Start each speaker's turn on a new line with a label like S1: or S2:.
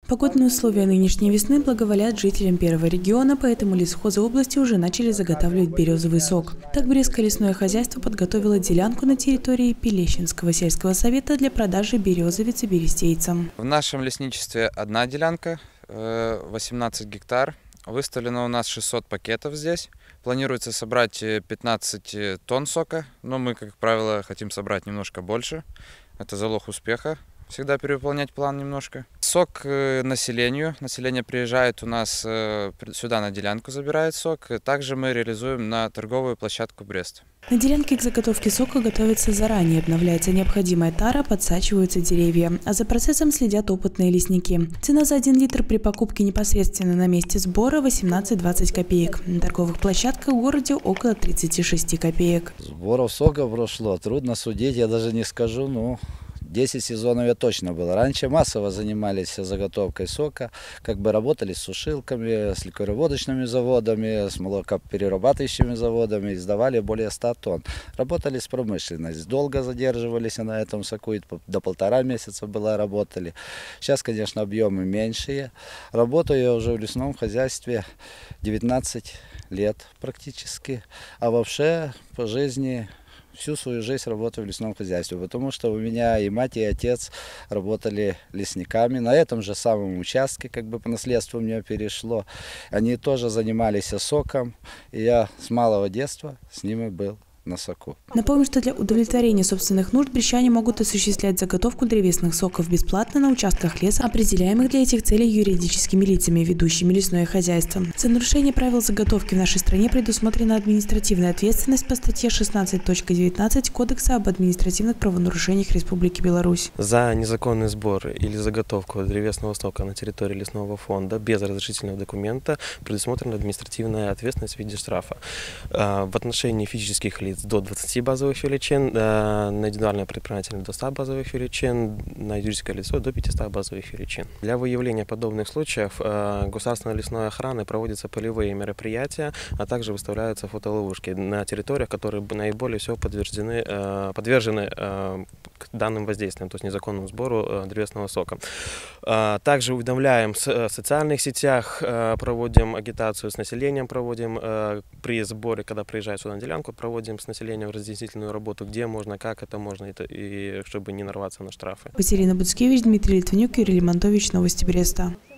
S1: Погодные условия нынешней весны благоволят жителям первого региона, поэтому лесхозы области уже начали заготавливать березовый сок. Так Брестское лесное хозяйство подготовило делянку на территории Пелещинского сельского совета для продажи березовицы берестейцам.
S2: В нашем лесничестве одна делянка, 18 гектар. Выставлено у нас 600 пакетов здесь. Планируется собрать 15 тонн сока, но мы, как правило, хотим собрать немножко больше. Это залог успеха. Всегда перевыполнять план немножко. Сок населению. Население приезжает у нас сюда на делянку, забирает сок. Также мы реализуем на торговую площадку Брест.
S1: На делянке к заготовке сока готовится заранее, обновляется необходимая тара, подсачиваются деревья, а за процессом следят опытные лесники. Цена за 1 литр при покупке непосредственно на месте сбора 18-20 копеек. На торговых площадках в городе около 36 копеек.
S3: Сборов сока прошло, трудно судить, я даже не скажу, но 10 сезонов я точно был. Раньше массово занимались заготовкой сока, как бы работали с сушилками, с ликероводочными заводами, с молокоперерабатывающими заводами, издавали более 100 тонн. Работали с промышленностью, долго задерживались на этом соку, до 1,5 месяца работали. Сейчас, конечно, объемы меньшие. Работаю я уже в лесном хозяйстве 19 лет практически, а вообще по жизни всю свою жизнь работаю в лесном хозяйстве, потому что у меня и мать, и отец работали лесниками. На этом же самом участке, как бы по наследству мне перешло. Они тоже занимались соком, и я с малого детства с ними был на соку.
S1: Напомню, что для удовлетворения собственных нужд брестчане могут осуществлять заготовку древесных соков бесплатно на участках леса, определяемых для этих целей юридическими лицами, ведущими лесное хозяйство. За нарушение правил заготовки в нашей стране предусмотрена административная ответственность по статье 16.19 Кодекса об административных правонарушениях Республики Беларусь.
S4: За незаконный сбор или заготовку древесного сока на территории лесного фонда без разрешительного документа предусмотрена административная ответственность в виде штрафа. В отношении физических лиц до 20 базовых величин, на индивидуальное предпринимателя до 100 базовых величин, на юридическое лицо до 500 базовых величин. Для выявления подобных случаев государственной лесной охраны проводятся полевые мероприятия, а также выставляются фотоловушки на территориях, которые наиболее всего подвержены к данным воздействиям, то есть незаконному сбору древесного сока. Также уведомляем в социальных сетях, проводим агитацию с населением, проводим при сборе, когда приезжают сюда на делянку, проводим с населением разъяснительную работу, где можно, как это можно, и чтобы не нарваться на штрафы.
S1: Катерина Буцкевич, Дмитрий Литвинюк, Юрий Лимонтович, Новости Бреста.